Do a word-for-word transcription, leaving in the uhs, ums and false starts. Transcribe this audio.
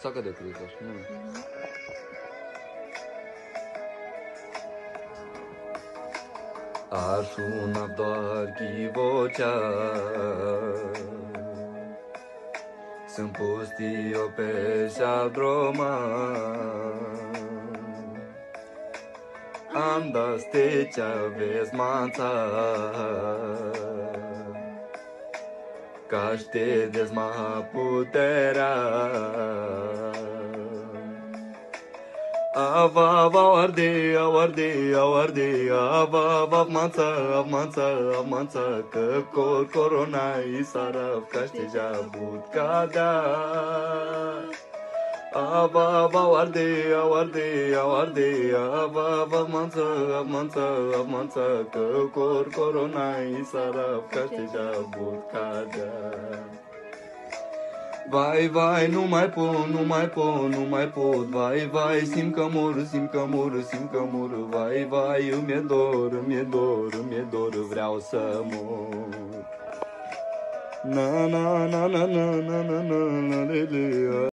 Saca de creză, nu. Aș una doar chi vocea sunt pustio pe droma am da stecea vesmanța ca ște desma puterea ava ava arde arde arde ava ava manța manța manța că cor corona isara ca ște jabut cadea ava ava arde arde arde ava ava manța manța manța că cor corona isara ca ște jabut cadea. Vai, vai, nu mai pot, nu mai pot, nu mai pot. Vai, vai, simt că mor, simt că mor, simt că mor. Vai, vai, îmi-e dor, îmi-e dor, îmi-e dor, vreau să mor. Na, na, na, na, na, na, na, na, na, na, na.